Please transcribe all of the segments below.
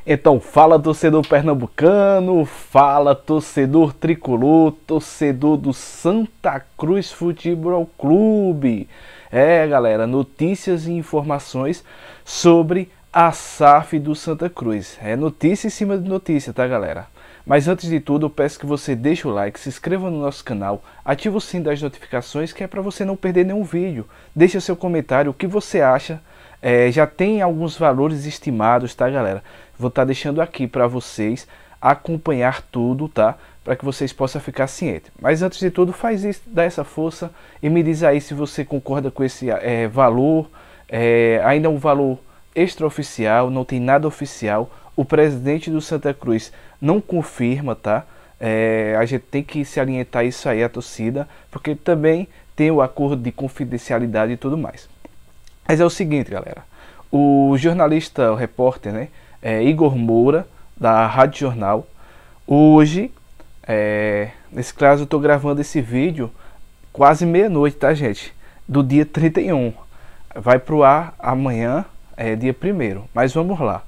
Então, fala torcedor pernambucano, fala torcedor tricolor, torcedor do Santa Cruz Futebol Clube. Galera, notícias e informações sobre a SAF do Santa Cruz. É notícia em cima de notícia, tá, galera? Mas antes de tudo, eu peço que você deixe o like, se inscreva no nosso canal, ative o sino das notificações, que é para você não perder nenhum vídeo. Deixe seu comentário, o que você acha. Já tem alguns valores estimados, tá, galera? Vou estar deixando aqui para vocês acompanhar tudo, tá? Para que vocês possam ficar cientes. Mas antes de tudo, faz isso, dá essa força e me diz aí se você concorda com esse valor. Ainda é um valor extraoficial, não tem nada oficial. O presidente do Santa Cruz não confirma, tá? A gente tem que se alientar isso aí, a torcida, porque também tem o acordo de confidencialidade e tudo mais. Mas é o seguinte, galera, o jornalista, o repórter, né, Igor Moura, da Rádio Jornal, hoje, nesse caso eu estou gravando esse vídeo quase meia-noite, tá, gente? Do dia 31, vai pro ar amanhã, dia 1º, mas vamos lá.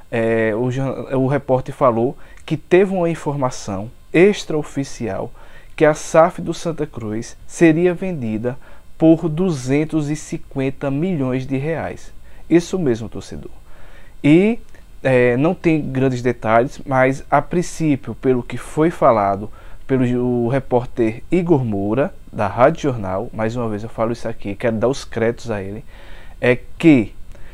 O repórter falou que teve uma informação extraoficial que a SAF do Santa Cruz seria vendida por 250 milhões de reais. Isso mesmo, torcedor. E não tem grandes detalhes, mas a princípio, pelo que foi falado pelo repórter Igor Moura, da Rádio Jornal, mais uma vez eu falo isso aqui, quero dar os créditos a ele, é que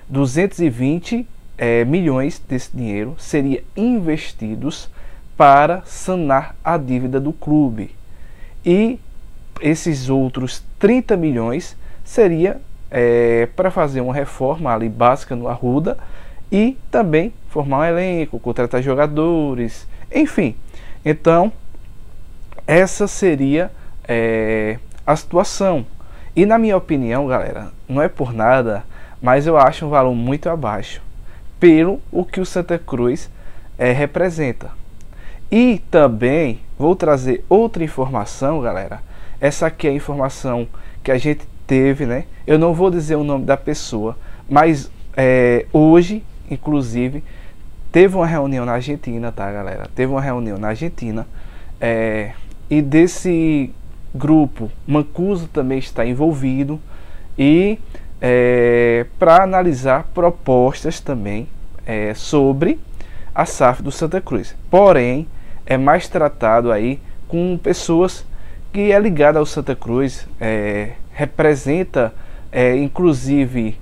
220 milhões desse dinheiro seriam investidos para sanar a dívida do clube. E esses outros 30 milhões seria para fazer uma reforma ali básica no Arruda e também formar um elenco, contratar jogadores, enfim. Então, essa seria a situação. E na minha opinião, galera, não é por nada, mas eu acho um valor muito abaixo pelo o que o Santa Cruz representa. E também vou trazer outra informação, galera. Essa aqui é a informação que a gente teve, né? Eu não vou dizer o nome da pessoa, mas hoje, inclusive, teve uma reunião na Argentina, tá, galera? Teve uma reunião na Argentina e desse grupo, Mancuso também está envolvido e para analisar propostas também sobre a SAF do Santa Cruz. Porém, é mais tratado aí com pessoas que é ligada ao Santa Cruz, representa inclusive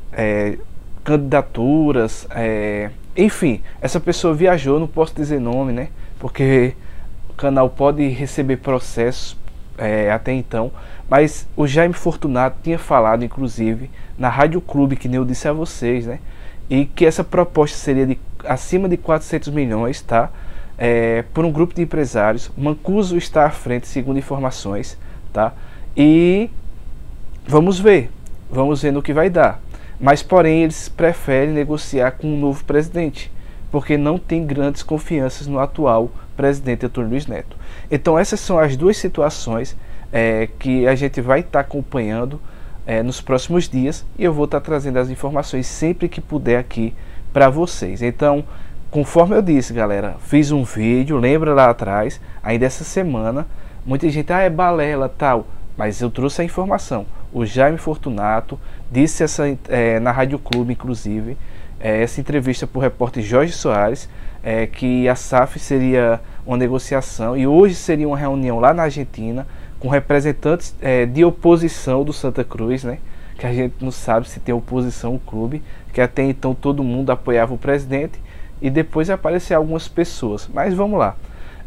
candidaturas, enfim, essa pessoa viajou, não posso dizer nome, né? Porque o canal pode receber processos até então, mas o Jaime Fortunato tinha falado, inclusive, na Rádio Clube, que nem eu disse a vocês, né? E que essa proposta seria de acima de 400 milhões, tá? Por um grupo de empresários. Mancuso está à frente, segundo informações, tá? E vamos ver no que vai dar. Mas porém eles preferem negociar com um novo presidente, porque não tem grandes confianças no atual presidente Antônio Luiz Neto. Então essas são as duas situações que a gente vai estar acompanhando nos próximos dias, e eu vou estar trazendo as informações sempre que puder aqui para vocês. Então, conforme eu disse, galera, fiz um vídeo, lembra lá atrás, ainda essa semana, muita gente, é balela, tal, mas eu trouxe a informação. O Jaime Fortunato disse na Rádio Clube, inclusive, essa entrevista para o repórter Jorge Soares, que a SAF seria uma negociação, e hoje seria uma reunião lá na Argentina, com representantes de oposição do Santa Cruz, né? Que a gente não sabe se tem oposição ao clube, que até então todo mundo apoiava o presidente, e depois apareceram algumas pessoas, mas vamos lá.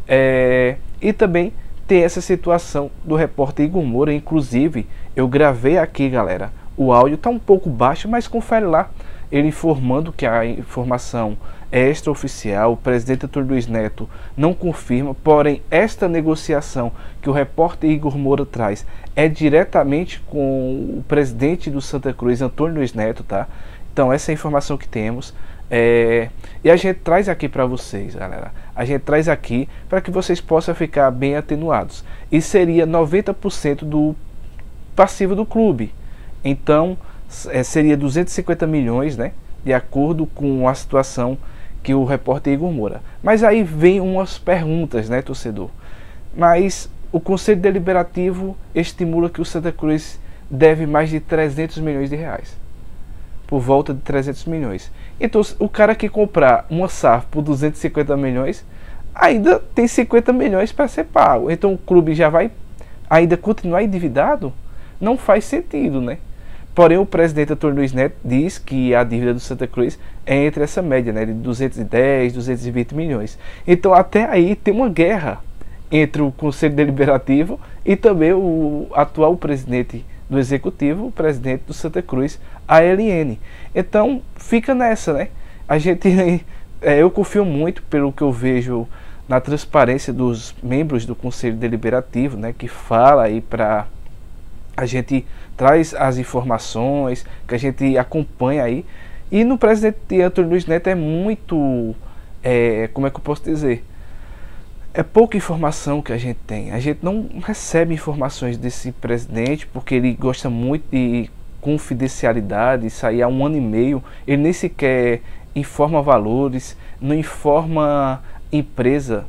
E também tem essa situação do repórter Igor Moura, inclusive eu gravei aqui, galera, o áudio está um pouco baixo, mas confere lá, ele informando que a informação é extraoficial, o presidente Antônio Luiz Neto não confirma, porém esta negociação que o repórter Igor Moura traz é diretamente com o presidente do Santa Cruz, Antônio Luiz Neto, tá? Então essa é a informação que temos. E a gente traz aqui para vocês, galera. A gente traz aqui para que vocês possam ficar bem atenuados. E seria 90% do passivo do clube. Então seria 250 milhões, né? De acordo com a situação que o repórter Igor Moura. Mas aí vem umas perguntas, né, torcedor? Mas o Conselho Deliberativo estimula que o Santa Cruz deve mais de 300 milhões de reais. Por volta de 300 milhões. Então, o cara que comprar uma SAF por 250 milhões, ainda tem 50 milhões para ser pago. Então, o clube já vai ainda continuar endividado? Não faz sentido, né? Porém, o presidente Antônio Luiz Neto diz que a dívida do Santa Cruz é entre essa média, né, de 210, 220 milhões. Então, até aí tem uma guerra entre o Conselho Deliberativo e também o atual presidente do Executivo, o presidente do Santa Cruz, ALN. Então, fica nessa, né? A gente, eu confio muito pelo que eu vejo na transparência dos membros do Conselho Deliberativo, né, que fala aí para a gente traz as informações, que a gente acompanha aí. E no presidente Antônio Luiz Neto é muito, como é que eu posso dizer? É pouca informação que a gente tem. A gente não recebe informações desse presidente porque ele gosta muito de confidencialidade. Isso aí há 1 ano e meio. Ele nem sequer informa valores, não informa empresa.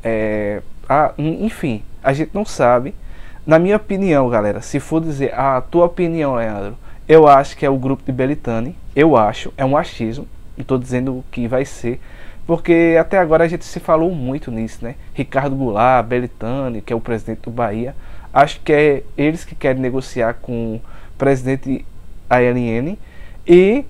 Enfim, a gente não sabe. Na minha opinião, galera, se for dizer a tua opinião, Leandro, eu acho que é o grupo de Belitani. Eu acho, é um achismo. Não estou dizendo que vai ser. Porque até agora a gente se falou muito nisso, né? Ricardo Goulart, Belitani, que é o presidente do Bahia. Acho que é eles que querem negociar com o presidente ALN. E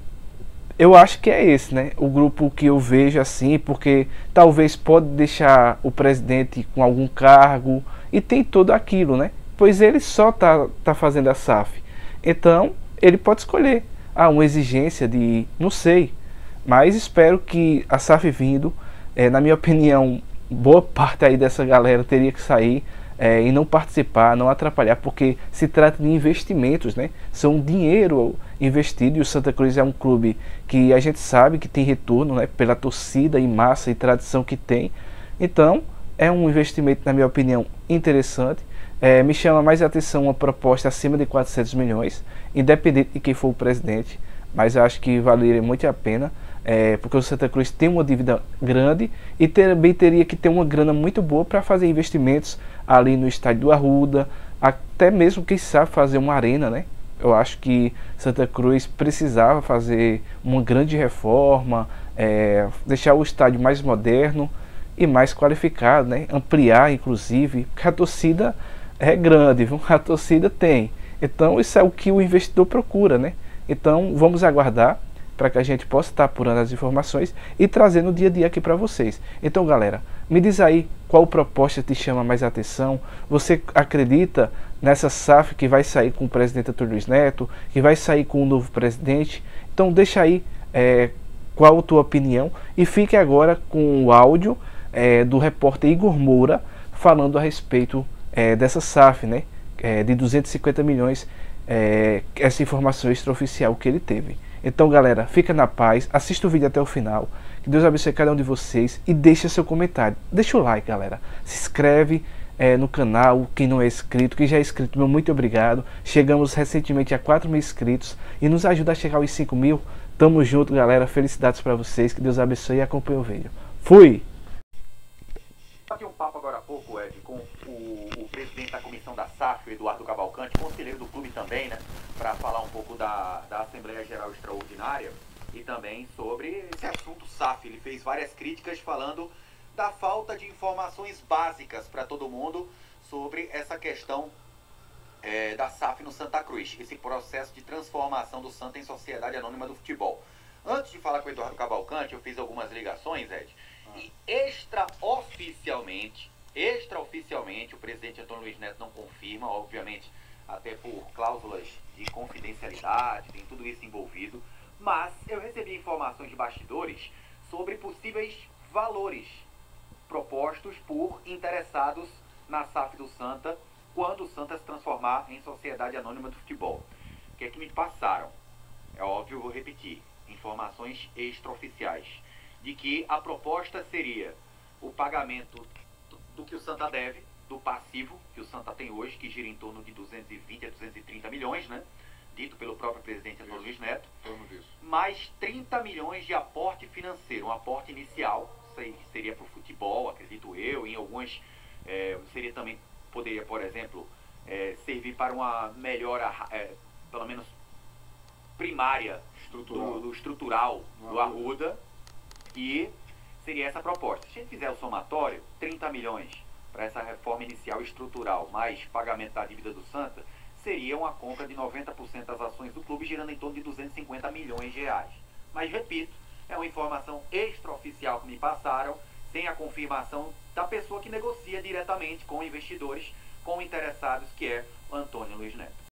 eu acho que é esse, né? O grupo que eu vejo assim, porque talvez pode deixar o presidente com algum cargo. E tem tudo aquilo, né? Pois ele só tá fazendo a SAF. Então, ele pode escolher. Uma exigência de, não sei. Mas espero que a SAF vindo, na minha opinião, boa parte aí dessa galera teria que sair e não participar, não atrapalhar, porque se trata de investimentos, né? São dinheiro investido e o Santa Cruz é um clube que a gente sabe que tem retorno, né? Pela torcida e massa e tradição que tem. Então, é um investimento, na minha opinião, interessante. Me chama mais a atenção uma proposta acima de 400 milhões, independente de quem for o presidente, mas eu acho que valeria muito a pena. Porque o Santa Cruz tem uma dívida grande e também teria que ter uma grana muito boa para fazer investimentos ali no estádio do Arruda, até mesmo, quem sabe, fazer uma arena, né? Eu acho que Santa Cruz precisava fazer uma grande reforma, deixar o estádio mais moderno e mais qualificado, né? Ampliar, inclusive, porque a torcida é grande, viu? A torcida tem. Então, isso é o que o investidor procura, né? Então, vamos aguardar para que a gente possa estar apurando as informações e trazendo o dia a dia aqui para vocês. Então, galera, me diz aí qual proposta te chama mais atenção. Você acredita nessa SAF que vai sair com o presidente Antônio Luiz Neto, que vai sair com o novo presidente? Então, deixa aí qual a tua opinião e fique agora com o áudio do repórter Igor Moura falando a respeito dessa SAF, né? De 250 milhões, essa informação extraoficial que ele teve. Então, galera, fica na paz, assista o vídeo até o final, que Deus abençoe cada um de vocês e deixa seu comentário. Deixa o like, galera. Se inscreve no canal, quem não é inscrito, quem já é inscrito, meu muito obrigado. Chegamos recentemente a 4.000 inscritos e nos ajuda a chegar aos 5.000. Tamo junto, galera. Felicidades para vocês, que Deus abençoe e acompanhe o vídeo. Fui! Aqui um papo agora há pouco, Ed, com o presidente da comissão da SAF, o Eduardo Cavalcante, conselheiro do clube também, né, para falar um pouco da Assembleia Geral Extraordinária e também sobre esse assunto SAF. Ele fez várias críticas falando da falta de informações básicas para todo mundo sobre essa questão da SAF no Santa Cruz, esse processo de transformação do Santa em Sociedade Anônima do Futebol. Antes de falar com o Eduardo Cavalcante, eu fiz algumas ligações, Ed, e extraoficialmente, o presidente Antônio Luiz Neto não confirma, obviamente, até por cláusulas de confidencialidade, tem tudo isso envolvido, mas eu recebi informações de bastidores sobre possíveis valores propostos por interessados na SAF do Santa, quando o Santa se transformar em Sociedade Anônima do Futebol. O que é que me passaram? É óbvio, eu vou repetir, informações extraoficiais, de que a proposta seria o pagamento do que o Santa deve, do passivo que o Santa tem hoje, que gira em torno de 220 a 230 milhões, né? dito pelo próprio presidente Antônio Luiz Neto, Disso. mais 30 milhões de aporte financeiro, um aporte inicial, seria para o futebol, acredito eu, em algumas, seria também, poderia, por exemplo, servir para uma melhora, pelo menos primária, do estrutural do Arruda, e seria essa a proposta. Se a gente fizer o somatório, 30 milhões para essa reforma inicial estrutural, mais pagamento da dívida do Santa, seria uma compra de 90% das ações do clube, girando em torno de 250 milhões de reais. Mas, repito, é uma informação extraoficial que me passaram, sem a confirmação da pessoa que negocia diretamente com investidores, com interessados, que é o Antônio Luiz Neto.